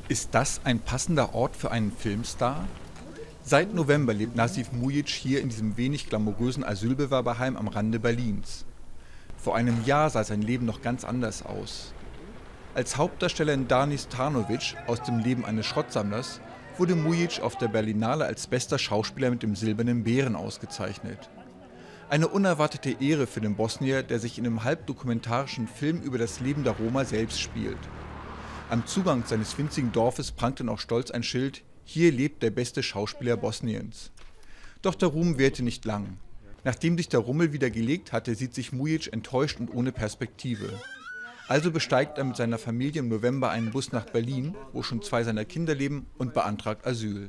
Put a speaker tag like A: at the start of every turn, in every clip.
A: Ist das ein passender Ort für einen Filmstar? Seit November lebt Nasif Mujic hier in diesem wenig glamourösen Asylbewerberheim am Rande Berlins. Vor einem Jahr sah sein Leben noch ganz anders aus. Als Hauptdarsteller in Danis Tanovic aus dem Leben eines Schrottsammlers wurde Mujic auf der Berlinale als bester Schauspieler mit dem Silbernen Bären ausgezeichnet. Eine unerwartete Ehre für den Bosnier, der sich in einem halbdokumentarischen Film über das Leben der Roma selbst spielt. Am Zugang seines winzigen Dorfes prangte noch stolz ein Schild: Hier lebt der beste Schauspieler Bosniens. Doch der Ruhm währte nicht lang. Nachdem sich der Rummel wieder gelegt hatte, sieht sich Mujic enttäuscht und ohne Perspektive. Also besteigt er mit seiner Familie im November einen Bus nach Berlin, wo schon 2 seiner Kinder leben, und beantragt Asyl.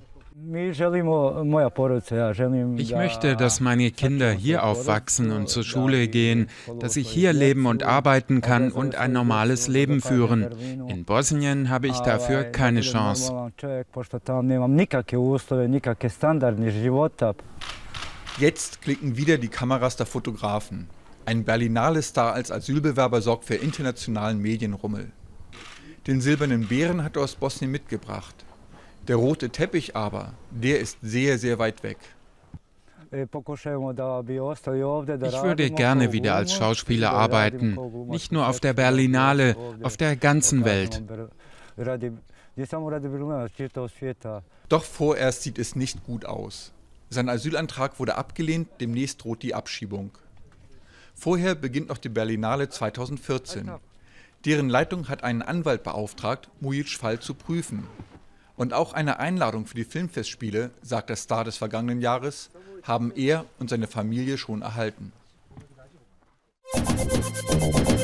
B: Ich möchte, dass meine Kinder hier aufwachsen und zur Schule gehen, dass ich hier leben und arbeiten kann und ein normales Leben führen. In Bosnien habe ich dafür keine Chance.
A: Jetzt klicken wieder die Kameras der Fotografen. Ein Berlinale-Star als Asylbewerber sorgt für internationalen Medienrummel. Den Silbernen Bären hat er aus Bosnien mitgebracht. Der rote Teppich aber, der ist sehr, sehr weit weg.
B: Ich würde gerne wieder als Schauspieler arbeiten, nicht nur auf der Berlinale, auf der ganzen Welt.
A: Doch vorerst sieht es nicht gut aus. Sein Asylantrag wurde abgelehnt, demnächst droht die Abschiebung. Vorher beginnt noch die Berlinale 2014. Deren Leitung hat einen Anwalt beauftragt, Mujics Fall zu prüfen. Und auch eine Einladung für die Filmfestspiele, sagt der Star des vergangenen Jahres, haben er und seine Familie schon erhalten.